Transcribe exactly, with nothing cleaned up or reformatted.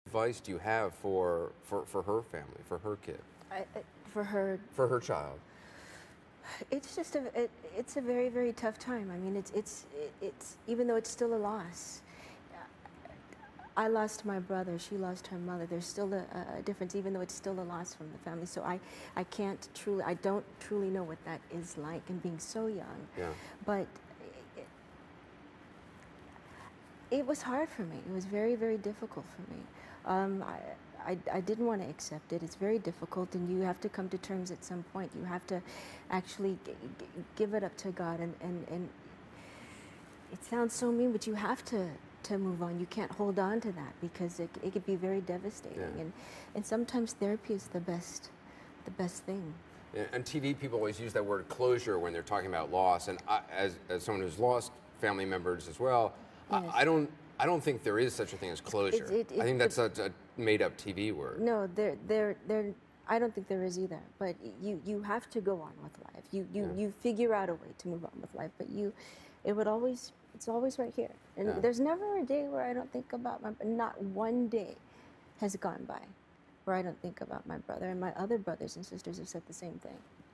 advice do you have for, for, for her family, for her kid? I, I, for her, For her child? it's just a, it, it's a very, very tough time. I mean, it's, it's, it's, even though it's still a loss. I lost my brother, she lost her mother. There's still a, a difference, even though it's still a loss from the family. So I, I can't truly, I don't truly know what that is like, and being so young. Yeah. But it, it was hard for me. It was very, very difficult for me. Um, I, I, I didn't want to accept it. It's very difficult, and you have to come to terms at some point. You have to actually g g give it up to God, and, and, and it sounds so mean, but you have to to move on. You can't hold on to that, because it, it could be very devastating. Yeah. And, and sometimes therapy is the best, the best thing. Yeah, on T V, people always use that word closure when they're talking about loss. And I, as, as someone who's lost family members as well, Yes. I, I don't I don't think there is such a thing as closure. It, it, it, I think that's such a made-up T V word. No, there, there, there. I don't think there is either. But you, you have to go on with life. You, you, Yeah. you figure out a way to move on with life. But you, it would always, it's always right here. And Yeah. there's never a day where I don't think about my. Not one day has gone by where I don't think about my brother. And my other brothers and sisters have said the same thing.